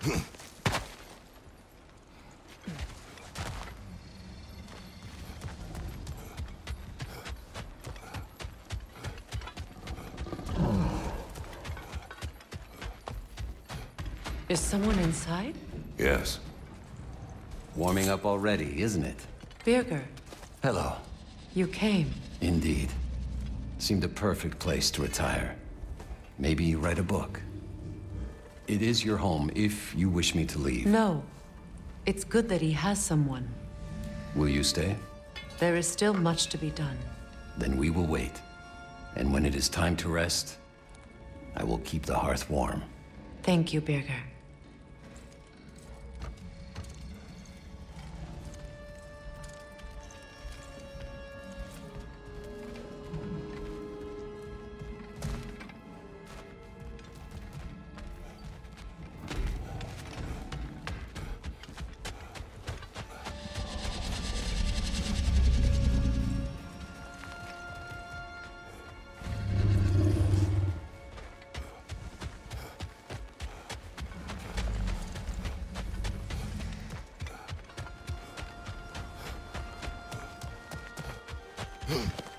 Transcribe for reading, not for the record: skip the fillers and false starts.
Is someone inside? Yes. Warming up already, isn't it? Birgir, Hello. you came. Indeed. Seemed a perfect place to retire. Maybe write a book. It is your home if you wish me to leave. No. It's good that he has someone. Will you stay? There is still much to be done. Then we will wait. And when it is time to rest, I will keep the hearth warm. Thank you, Birgir. Hmm.